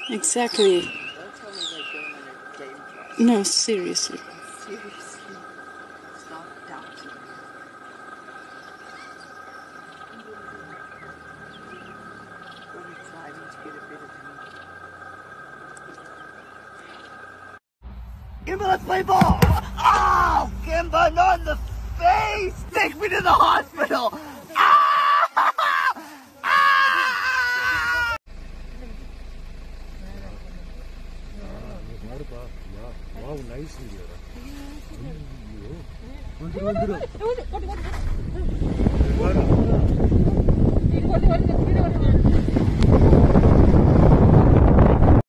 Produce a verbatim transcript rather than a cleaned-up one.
Exactly. Don't tell me they're going on a game class. No, seriously. Seriously. Stop doubting me. Only trying to get a bit of me. Kimber, let's play ball! Oh! Kimber, not in the face! Take me to the hospital! Ah! Ah! Wow, nice video. What?